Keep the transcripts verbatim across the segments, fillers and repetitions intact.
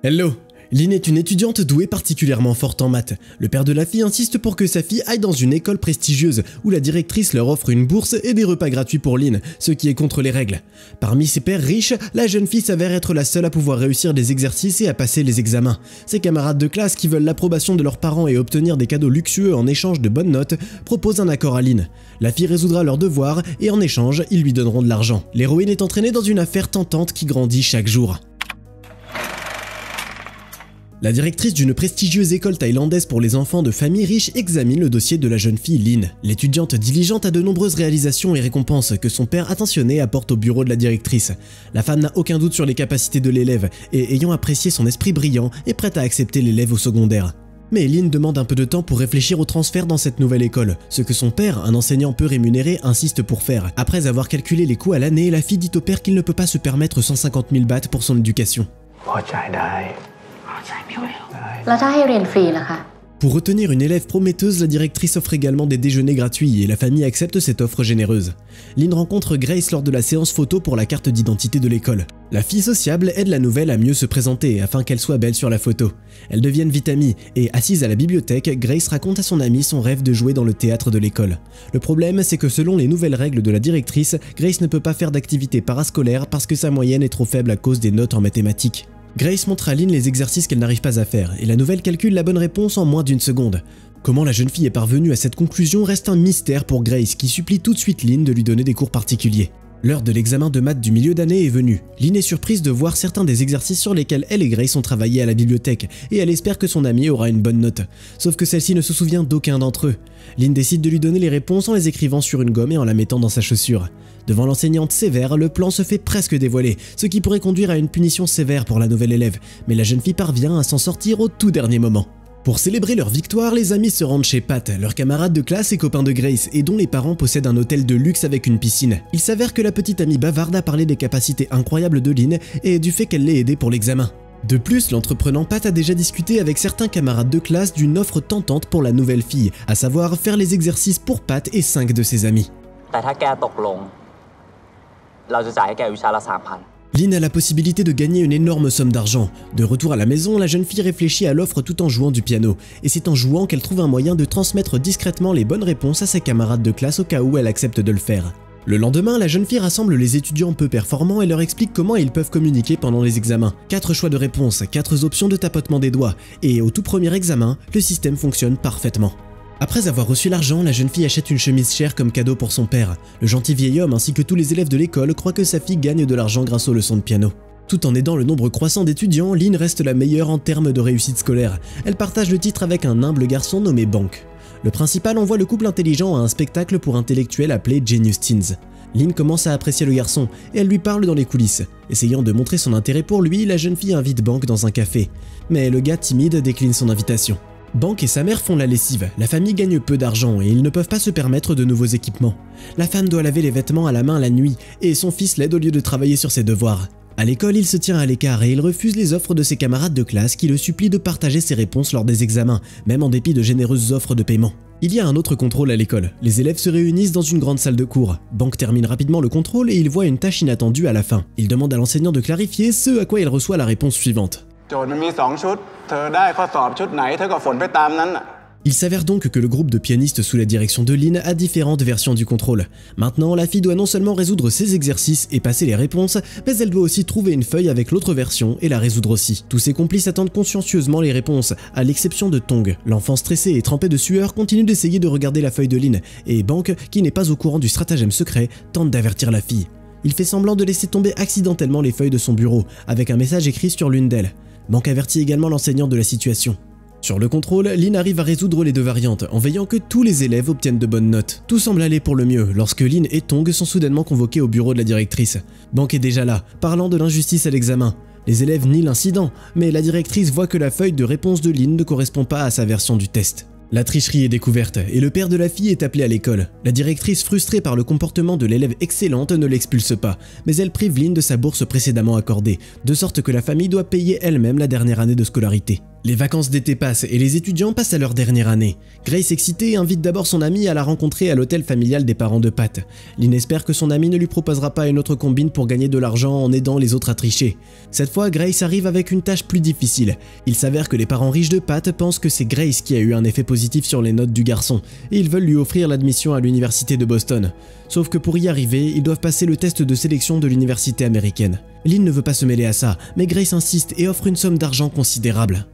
Hello! Lynn est une étudiante douée particulièrement forte en maths. Le père de la fille insiste pour que sa fille aille dans une école prestigieuse où la directrice leur offre une bourse et des repas gratuits pour Lynn, ce qui est contre les règles. Parmi ses pairs riches, la jeune fille s'avère être la seule à pouvoir réussir des exercices et à passer les examens. Ses camarades de classe qui veulent l'approbation de leurs parents et obtenir des cadeaux luxueux en échange de bonnes notes proposent un accord à Lynn. La fille résoudra leurs devoirs et en échange, ils lui donneront de l'argent. L'héroïne est entraînée dans une affaire tentante qui grandit chaque jour. La directrice d'une prestigieuse école thaïlandaise pour les enfants de familles riches examine le dossier de la jeune fille Lynn. L'étudiante diligente a de nombreuses réalisations et récompenses que son père attentionné apporte au bureau de la directrice. La femme n'a aucun doute sur les capacités de l'élève et, ayant apprécié son esprit brillant, est prête à accepter l'élève au secondaire. Mais Lynn demande un peu de temps pour réfléchir au transfert dans cette nouvelle école, ce que son père, un enseignant peu rémunéré, insiste pour faire. Après avoir calculé les coûts à l'année, la fille dit au père qu'il ne peut pas se permettre cent cinquante mille bahts pour son éducation. Pour retenir une élève prometteuse, la directrice offre également des déjeuners gratuits et la famille accepte cette offre généreuse. Lynn rencontre Grace lors de la séance photo pour la carte d'identité de l'école. La fille sociable aide la nouvelle à mieux se présenter afin qu'elle soit belle sur la photo. Elles deviennent vite amies et, assise à la bibliothèque, Grace raconte à son amie son rêve de jouer dans le théâtre de l'école. Le problème, c'est que selon les nouvelles règles de la directrice, Grace ne peut pas faire d'activité parascolaire parce que sa moyenne est trop faible à cause des notes en mathématiques. Grace montre à Lynn les exercices qu'elle n'arrive pas à faire et la nouvelle calcule la bonne réponse en moins d'une seconde. Comment la jeune fille est parvenue à cette conclusion reste un mystère pour Grace qui supplie tout de suite Lynn de lui donner des cours particuliers. L'heure de l'examen de maths du milieu d'année est venue. Lynn est surprise de voir certains des exercices sur lesquels elle et Grace ont travaillé à la bibliothèque et elle espère que son amie aura une bonne note. Sauf que celle-ci ne se souvient d'aucun d'entre eux. Lynn décide de lui donner les réponses en les écrivant sur une gomme et en la mettant dans sa chaussure. Devant l'enseignante sévère, le plan se fait presque dévoiler, ce qui pourrait conduire à une punition sévère pour la nouvelle élève, mais la jeune fille parvient à s'en sortir au tout dernier moment. Pour célébrer leur victoire, les amis se rendent chez Pat, leur camarade de classe et copain de Grace, et dont les parents possèdent un hôtel de luxe avec une piscine. Il s'avère que la petite amie bavarde a parlé des capacités incroyables de Lynn et du fait qu'elle l'ait aidée pour l'examen. De plus, l'entreprenant Pat a déjà discuté avec certains camarades de classe d'une offre tentante pour la nouvelle fille, à savoir faire les exercices pour Pat et cinq de ses amis. Lynn a la possibilité de gagner une énorme somme d'argent. De retour à la maison, la jeune fille réfléchit à l'offre tout en jouant du piano. Et c'est en jouant qu'elle trouve un moyen de transmettre discrètement les bonnes réponses à ses camarades de classe au cas où elle accepte de le faire. Le lendemain, la jeune fille rassemble les étudiants peu performants et leur explique comment ils peuvent communiquer pendant les examens. Quatre choix de réponse, quatre options de tapotement des doigts. Et au tout premier examen, le système fonctionne parfaitement. Après avoir reçu l'argent, la jeune fille achète une chemise chère comme cadeau pour son père. Le gentil vieil homme ainsi que tous les élèves de l'école croient que sa fille gagne de l'argent grâce aux leçons de piano. Tout en aidant le nombre croissant d'étudiants, Lynn reste la meilleure en termes de réussite scolaire. Elle partage le titre avec un humble garçon nommé Bank. Le principal envoie le couple intelligent à un spectacle pour intellectuels appelé Genius Teens. Lynn commence à apprécier le garçon et elle lui parle dans les coulisses. Essayant de montrer son intérêt pour lui, la jeune fille invite Bank dans un café. Mais le gars timide décline son invitation. Bank et sa mère font la lessive, la famille gagne peu d'argent et ils ne peuvent pas se permettre de nouveaux équipements. La femme doit laver les vêtements à la main la nuit et son fils l'aide au lieu de travailler sur ses devoirs. À l'école, il se tient à l'écart et il refuse les offres de ses camarades de classe qui le supplient de partager ses réponses lors des examens, même en dépit de généreuses offres de paiement. Il y a un autre contrôle à l'école. Les élèves se réunissent dans une grande salle de cours. Bank termine rapidement le contrôle et il voit une tâche inattendue à la fin. Il demande à l'enseignant de clarifier, ce à quoi il reçoit la réponse suivante. Il s'avère donc que le groupe de pianistes sous la direction de Lynn a différentes versions du contrôle. Maintenant, la fille doit non seulement résoudre ses exercices et passer les réponses, mais elle doit aussi trouver une feuille avec l'autre version et la résoudre aussi. Tous ses complices attendent consciencieusement les réponses, à l'exception de Tong. L'enfant stressé et trempé de sueur continue d'essayer de regarder la feuille de Lynn, et Bank, qui n'est pas au courant du stratagème secret, tente d'avertir la fille. Il fait semblant de laisser tomber accidentellement les feuilles de son bureau, avec un message écrit sur l'une d'elles. Bank avertit également l'enseignant de la situation. Sur le contrôle, Lynn arrive à résoudre les deux variantes en veillant que tous les élèves obtiennent de bonnes notes. Tout semble aller pour le mieux lorsque Lynn et Tong sont soudainement convoqués au bureau de la directrice. Bank est déjà là, parlant de l'injustice à l'examen. Les élèves nient l'incident, mais la directrice voit que la feuille de réponse de Lynn ne correspond pas à sa version du test. La tricherie est découverte et le père de la fille est appelé à l'école. La directrice, frustrée par le comportement de l'élève excellente, ne l'expulse pas, mais elle prive Lynn de sa bourse précédemment accordée, de sorte que la famille doit payer elle-même la dernière année de scolarité. Les vacances d'été passent et les étudiants passent à leur dernière année. Grace, excitée, invite d'abord son amie à la rencontrer à l'hôtel familial des parents de Pat. Lynn espère que son amie ne lui proposera pas une autre combine pour gagner de l'argent en aidant les autres à tricher. Cette fois, Grace arrive avec une tâche plus difficile. Il s'avère que les parents riches de Pat pensent que c'est Grace qui a eu un effet positif sur les notes du garçon et ils veulent lui offrir l'admission à l'université de Boston. Sauf que pour y arriver, ils doivent passer le test de sélection de l'université américaine. Lynn ne veut pas se mêler à ça, mais Grace insiste et offre une somme d'argent considérable.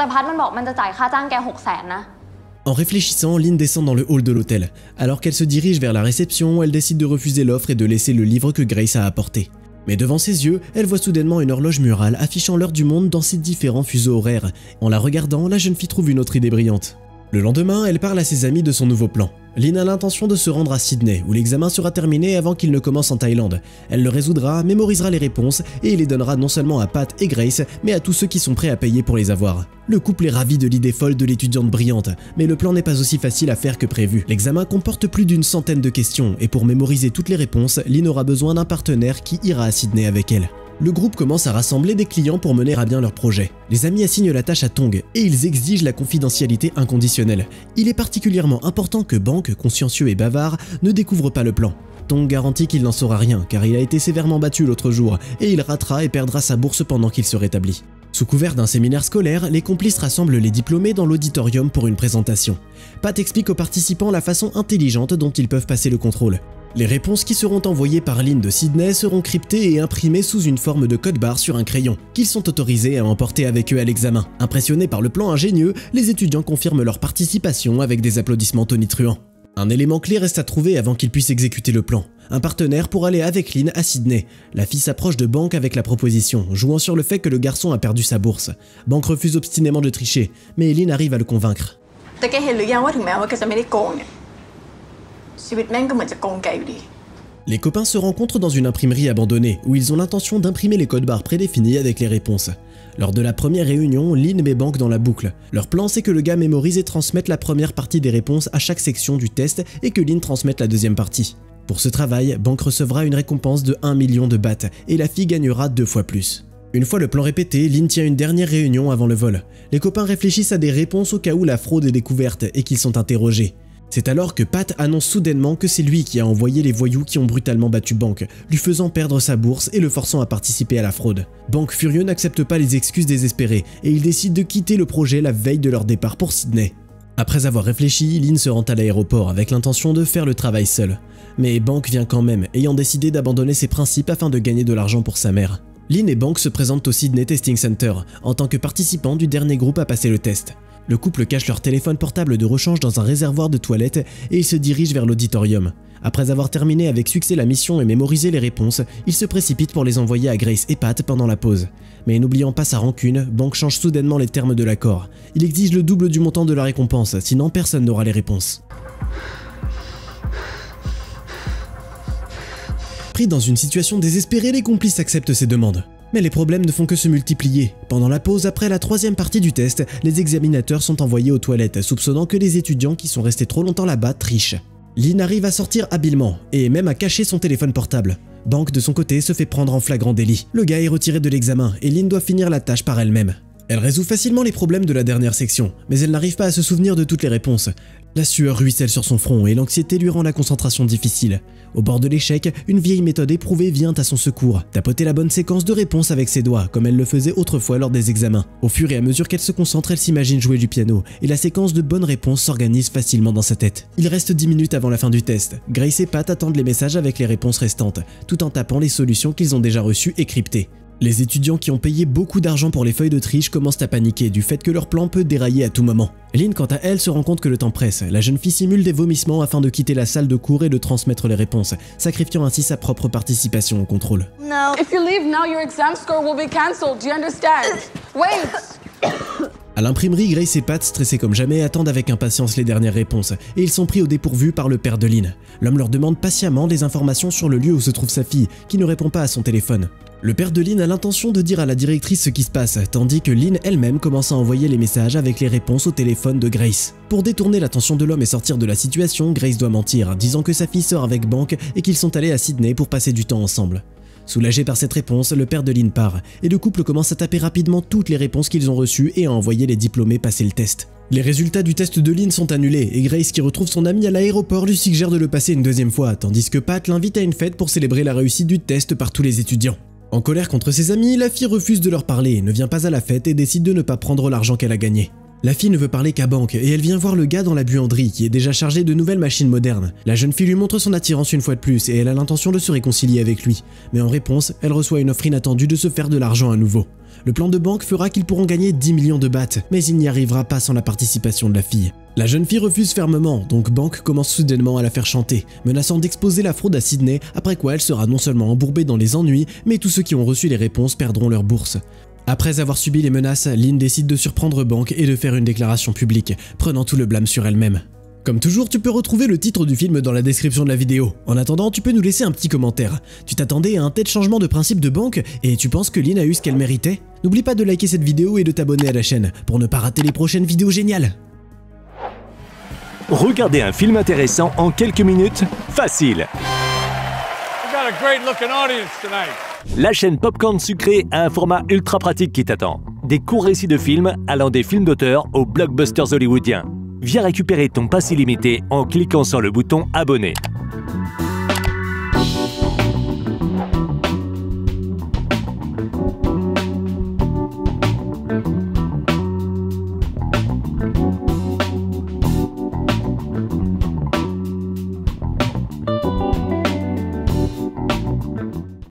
En réfléchissant, Lynn descend dans le hall de l'hôtel. Alors qu'elle se dirige vers la réception, elle décide de refuser l'offre et de laisser le livre que Grace a apporté. Mais devant ses yeux, elle voit soudainement une horloge murale affichant l'heure du monde dans ses différents fuseaux horaires. En la regardant, la jeune fille trouve une autre idée brillante. Le lendemain, elle parle à ses amis de son nouveau plan. Lynn a l'intention de se rendre à Sydney, où l'examen sera terminé avant qu'il ne commence en Thaïlande. Elle le résoudra, mémorisera les réponses et les donnera non seulement à Pat et Grace, mais à tous ceux qui sont prêts à payer pour les avoir. Le couple est ravi de l'idée folle de l'étudiante brillante, mais le plan n'est pas aussi facile à faire que prévu. L'examen comporte plus d'une centaine de questions, et pour mémoriser toutes les réponses, Lynn aura besoin d'un partenaire qui ira à Sydney avec elle. Le groupe commence à rassembler des clients pour mener à bien leur projet. Les amis assignent la tâche à Tong et ils exigent la confidentialité inconditionnelle. Il est particulièrement important que Bank, consciencieux et bavard, ne découvre pas le plan. Tong garantit qu'il n'en saura rien car il a été sévèrement battu l'autre jour et il ratera et perdra sa bourse pendant qu'il se rétablit. Sous couvert d'un séminaire scolaire, les complices rassemblent les diplômés dans l'auditorium pour une présentation. Pat explique aux participants la façon intelligente dont ils peuvent passer le contrôle. Les réponses qui seront envoyées par Lynn de Sydney seront cryptées et imprimées sous une forme de code barre sur un crayon, qu'ils sont autorisés à emporter avec eux à l'examen. Impressionnés par le plan ingénieux, les étudiants confirment leur participation avec des applaudissements tonitruants. Un élément clé reste à trouver avant qu'ils puissent exécuter le plan. Un partenaire pour aller avec Lynn à Sydney. La fille s'approche de Bank avec la proposition, jouant sur le fait que le garçon a perdu sa bourse. Bank refuse obstinément de tricher, mais Lynn arrive à le convaincre. Les copains se rencontrent dans une imprimerie abandonnée où ils ont l'intention d'imprimer les codes barres prédéfinis avec les réponses. Lors de la première réunion, Lynn met Bank dans la boucle. Leur plan, c'est que le gars mémorise et transmette la première partie des réponses à chaque section du test et que Lynn transmette la deuxième partie. Pour ce travail, Bank recevra une récompense de un million de bahts et la fille gagnera deux fois plus. Une fois le plan répété, Lynn tient une dernière réunion avant le vol. Les copains réfléchissent à des réponses au cas où la fraude est découverte et qu'ils sont interrogés. C'est alors que Pat annonce soudainement que c'est lui qui a envoyé les voyous qui ont brutalement battu Bank, lui faisant perdre sa bourse et le forçant à participer à la fraude. Bank furieux n'accepte pas les excuses désespérées et il décide de quitter le projet la veille de leur départ pour Sydney. Après avoir réfléchi, Lynn se rend à l'aéroport avec l'intention de faire le travail seul. Mais Bank vient quand même, ayant décidé d'abandonner ses principes afin de gagner de l'argent pour sa mère. Lynn et Bank se présentent au Sydney Testing Center en tant que participants du dernier groupe à passer le test. Le couple cache leur téléphone portable de rechange dans un réservoir de toilette et ils se dirigent vers l'auditorium. Après avoir terminé avec succès la mission et mémorisé les réponses, ils se précipitent pour les envoyer à Grace et Pat pendant la pause. Mais n'oubliant pas sa rancune, Bank change soudainement les termes de l'accord. Il exige le double du montant de la récompense, sinon personne n'aura les réponses. Pris dans une situation désespérée, les complices acceptent ces demandes. Mais les problèmes ne font que se multiplier. Pendant la pause, après la troisième partie du test, les examinateurs sont envoyés aux toilettes, soupçonnant que les étudiants qui sont restés trop longtemps là-bas trichent. Lynn arrive à sortir habilement, et même à cacher son téléphone portable. Bank, de son côté, se fait prendre en flagrant délit. Le gars est retiré de l'examen, et Lynn doit finir la tâche par elle-même. Elle résout facilement les problèmes de la dernière section, mais elle n'arrive pas à se souvenir de toutes les réponses. La sueur ruisselle sur son front et l'anxiété lui rend la concentration difficile. Au bord de l'échec, une vieille méthode éprouvée vient à son secours, tapoter la bonne séquence de réponses avec ses doigts, comme elle le faisait autrefois lors des examens. Au fur et à mesure qu'elle se concentre, elle s'imagine jouer du piano, et la séquence de bonnes réponses s'organise facilement dans sa tête. Il reste dix minutes avant la fin du test. Grace et Pat attendent les messages avec les réponses restantes, tout en tapant les solutions qu'ils ont déjà reçues et cryptées. Les étudiants qui ont payé beaucoup d'argent pour les feuilles de triche commencent à paniquer du fait que leur plan peut dérailler à tout moment. Lynn, quant à elle, se rend compte que le temps presse. La jeune fille simule des vomissements afin de quitter la salle de cours et de transmettre les réponses, sacrifiant ainsi sa propre participation au contrôle. No. If you leave now, your exam score will be cancelled. Do you understand? Wait. À l'imprimerie, Grace et Pat, stressés comme jamais, attendent avec impatience les dernières réponses, et ils sont pris au dépourvu par le père de Lynn. L'homme leur demande patiemment des informations sur le lieu où se trouve sa fille, qui ne répond pas à son téléphone. Le père de Lynn a l'intention de dire à la directrice ce qui se passe, tandis que Lynn elle-même commence à envoyer les messages avec les réponses au téléphone de Grace. Pour détourner l'attention de l'homme et sortir de la situation, Grace doit mentir, disant que sa fille sort avec Bank et qu'ils sont allés à Sydney pour passer du temps ensemble. Soulagé par cette réponse, le père de Lynn part, et le couple commence à taper rapidement toutes les réponses qu'ils ont reçues et à envoyer les diplômés passer le test. Les résultats du test de Lynn sont annulés, et Grace, qui retrouve son ami à l'aéroport, lui suggère de le passer une deuxième fois, tandis que Pat l'invite à une fête pour célébrer la réussite du test par tous les étudiants. En colère contre ses amis, la fille refuse de leur parler, ne vient pas à la fête et décide de ne pas prendre l'argent qu'elle a gagné. La fille ne veut parler qu'à banque et elle vient voir le gars dans la buanderie qui est déjà chargé de nouvelles machines modernes. La jeune fille lui montre son attirance une fois de plus et elle a l'intention de se réconcilier avec lui. Mais en réponse, elle reçoit une offre inattendue de se faire de l'argent à nouveau. Le plan de banque fera qu'ils pourront gagner dix millions de bahts, mais il n'y arrivera pas sans la participation de la fille. La jeune fille refuse fermement, donc Bank commence soudainement à la faire chanter, menaçant d'exposer la fraude à Sydney, après quoi elle sera non seulement embourbée dans les ennuis, mais tous ceux qui ont reçu les réponses perdront leur bourse. Après avoir subi les menaces, Lynn décide de surprendre Bank et de faire une déclaration publique, prenant tout le blâme sur elle-même. Comme toujours, tu peux retrouver le titre du film dans la description de la vidéo. En attendant, tu peux nous laisser un petit commentaire. Tu t'attendais à un tel changement de principe de Bank et tu penses que Lynn a eu ce qu'elle méritait? N'oublie pas de liker cette vidéo et de t'abonner à la chaîne pour ne pas rater les prochaines vidéos géniales. Regardez un film intéressant en quelques minutes, facile. La chaîne Popcorn Sucré a un format ultra pratique qui t'attend. Des courts récits de films allant des films d'auteur aux blockbusters hollywoodiens. Viens récupérer ton pass illimité en cliquant sur le bouton abonner.